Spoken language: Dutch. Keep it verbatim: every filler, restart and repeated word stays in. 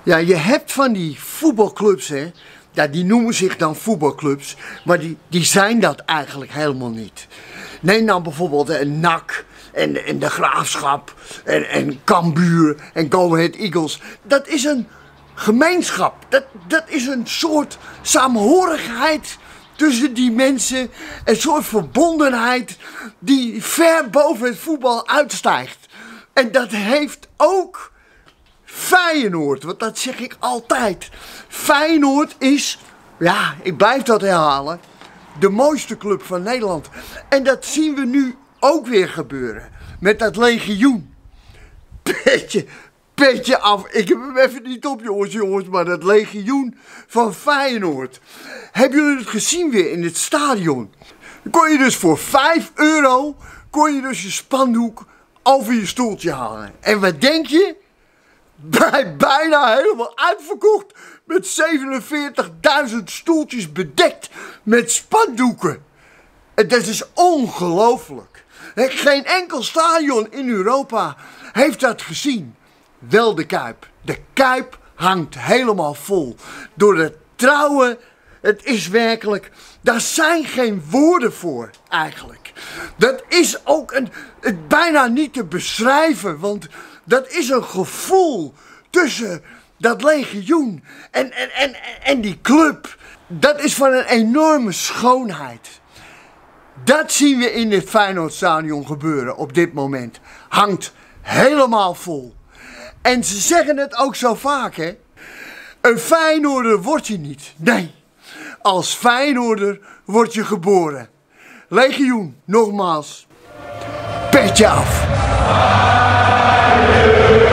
Ja, je hebt van die voetbalclubs, hè. Ja, die noemen zich dan voetbalclubs, maar die, die zijn dat eigenlijk helemaal niet. Neem dan bijvoorbeeld een N A C en, en de Graafschap en, en Cambuur en Go Ahead Eagles. Dat is een gemeenschap, dat, dat is een soort saamhorigheid tussen die mensen. Een soort verbondenheid die ver boven het voetbal uitstijgt. En dat heeft ook Feyenoord, want dat zeg ik altijd. Feyenoord is, ja, ik blijf dat herhalen, de mooiste club van Nederland. En dat zien we nu ook weer gebeuren met dat legioen. Petje, petje af. Ik heb hem even niet op, jongens, jongens, maar dat legioen van Feyenoord. Hebben jullie het gezien weer in het stadion? Dan kon je dus voor vijf euro, kon je dus je spandoek over je stoeltje hangen. En wat denk je? Bij bijna helemaal uitverkocht met zevenenveertigduizend stoeltjes bedekt met spandoeken. En dat is ongelooflijk. Geen enkel stadion in Europa heeft dat gezien. Wel de Kuip. De Kuip hangt helemaal vol. Door het trouwen, het is werkelijk, daar zijn geen woorden voor eigenlijk. Dat is ook een, het bijna niet te beschrijven, want dat is een gevoel tussen dat legioen en, en, en, en die club. Dat is van een enorme schoonheid. Dat zien we in het Feyenoordstadion gebeuren op dit moment. Hangt helemaal vol. En ze zeggen het ook zo vaak, hè. Een Feyenoorder word je niet. Nee, als Feyenoorder word je geboren. Legioen, nogmaals, petje af.